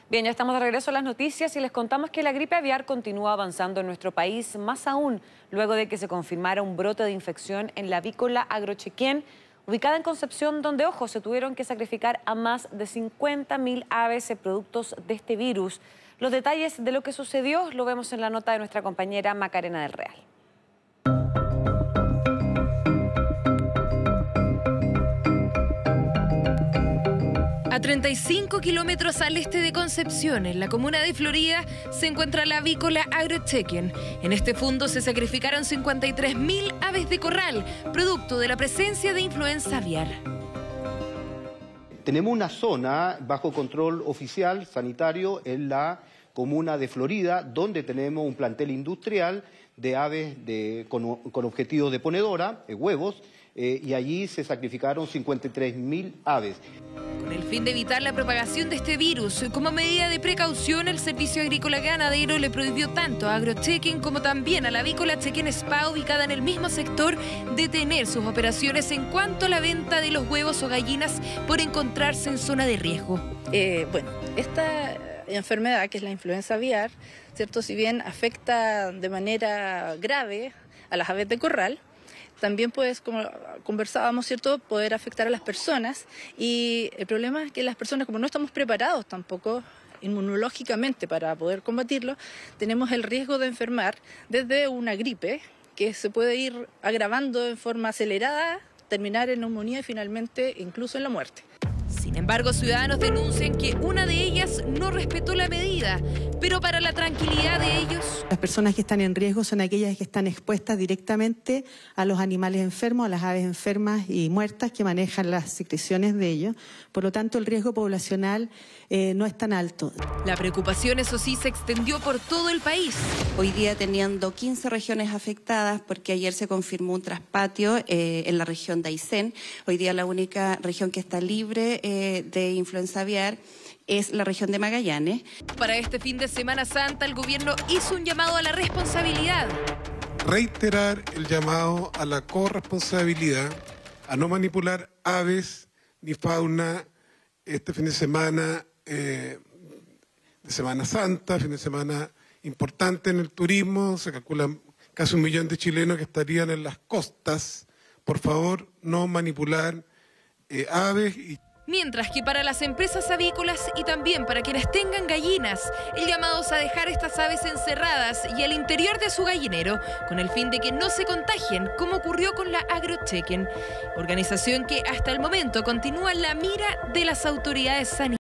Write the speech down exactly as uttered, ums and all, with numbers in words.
Bien, ya estamos de regreso a las noticias y les contamos que la gripe aviar continúa avanzando en nuestro país, más aún luego de que se confirmara un brote de infección en la avícola Agrochequén, ubicada en Concepción, donde, ojo, se tuvieron que sacrificar a más de cincuenta mil aves en productos de este virus. Los detalles de lo que sucedió lo vemos en la nota de nuestra compañera Macarena del Real. A treinta y cinco kilómetros al este de Concepción, en la comuna de Florida, se encuentra la avícola Agrochequén. En este fundo se sacrificaron cincuenta y tres mil aves de corral, producto de la presencia de influenza aviar. Tenemos una zona bajo control oficial sanitario en la comuna de Florida, donde tenemos un plantel industrial de aves de, con, con objetivos de ponedora, de huevos, eh, y allí se sacrificaron cincuenta y tres mil aves. Con el fin de evitar la propagación de este virus, como medida de precaución, el Servicio Agrícola Ganadero le prohibió tanto a Agrochequén como también a la avícola Chequén Spa, ubicada en el mismo sector, detener sus operaciones en cuanto a la venta de los huevos o gallinas por encontrarse en zona de riesgo. Eh, bueno, esta enfermedad, que es la influenza aviar, ¿cierto? Si bien afecta de manera grave a las aves de corral, también, pues, como conversábamos, ¿cierto?, poder afectar a las personas. Y el problema es que las personas, como no estamos preparados tampoco inmunológicamente para poder combatirlo, tenemos el riesgo de enfermar desde una gripe que se puede ir agravando en forma acelerada, terminar en neumonía y finalmente incluso en la muerte. Sin embargo, ciudadanos denuncian que una de ellas no respetó la medida, pero para la tranquilidad de ellos... Las personas que están en riesgo son aquellas que están expuestas directamente a los animales enfermos, a las aves enfermas y muertas que manejan las secreciones de ellos. Por lo tanto, el riesgo poblacional eh, no es tan alto. La preocupación, eso sí, se extendió por todo el país. Hoy día teniendo quince regiones afectadas, porque ayer se confirmó un traspatio eh, en la región de Aysén. Hoy día la única región que está libre eh, de influenza aviar es la región de Magallanes. Para este fin de Semana Santa, el gobierno hizo un llamado a la responsabilidad. Reiterar el llamado a la corresponsabilidad, a no manipular aves ni fauna este fin de semana eh, de Semana Santa, fin de semana importante en el turismo. Se calculan casi un millón de chilenos que estarían en las costas. Por favor, no manipular eh, aves y Mientras que para las empresas avícolas y también para quienes tengan gallinas, el llamado es a dejar estas aves encerradas y al interior de su gallinero, con el fin de que no se contagien, como ocurrió con la Agrochequén, organización que hasta el momento continúa en la mira de las autoridades sanitarias.